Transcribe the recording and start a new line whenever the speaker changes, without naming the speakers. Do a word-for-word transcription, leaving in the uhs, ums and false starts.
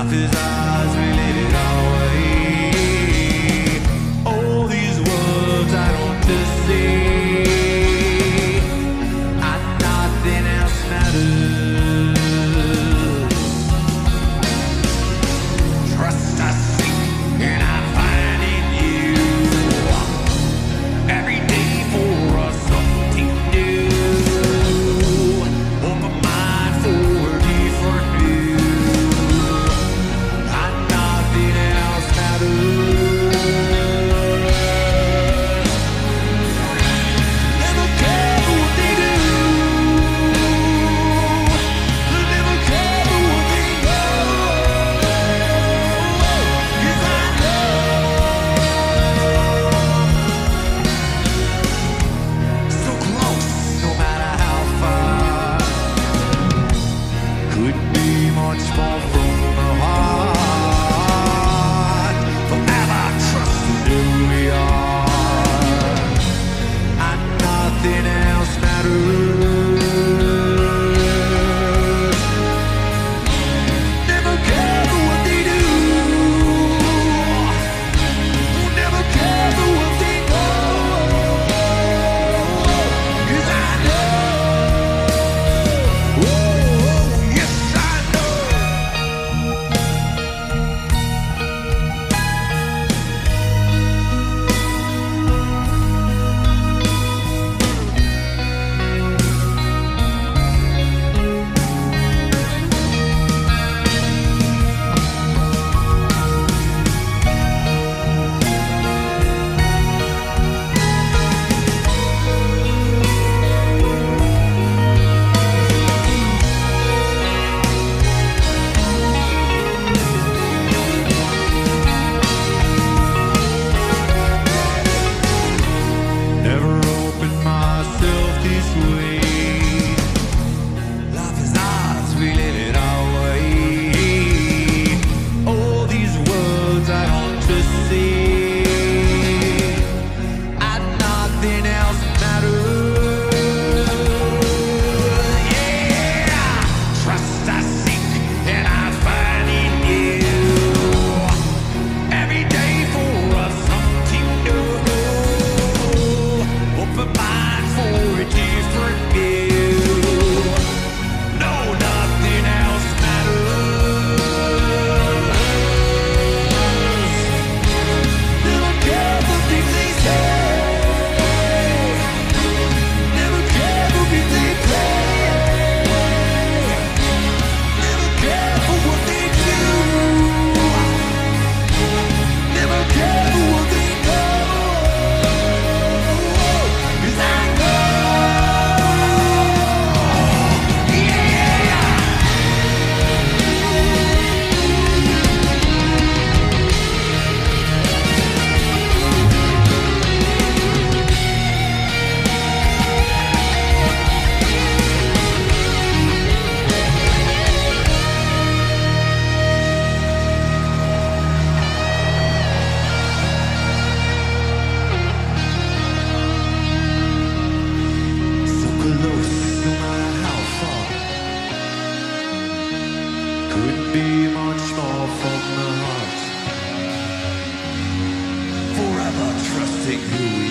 Life is ours, we live it our way. All these words I don't just say, and nothing else matters. Trust I seek and I find in you. Every day for us something new. Open mind for a different view, and nothing else matters. Never care what they do. Never care what they go. 'Cause I know so close, no matter how far. Could be much more from the heart. Forever trusting who we are, and nothing else matters. Never care for what they do. Never care for what they know. 'Cause I know, oh, yes I know. Never opened myself this way. Life is ours, we live it our way. All these words I don't just say, and nothing else matters. Yeah, trust I seek and I find in you. Every day for us something new. Open mind for a different view. No, nothing else matters. Never care for things they say. Never care for things they play. Never care for what they do. Never care for what they know. 'Cause I know, yeah. So close, no matter how far. Could be much more from the heart. Forever trusting who we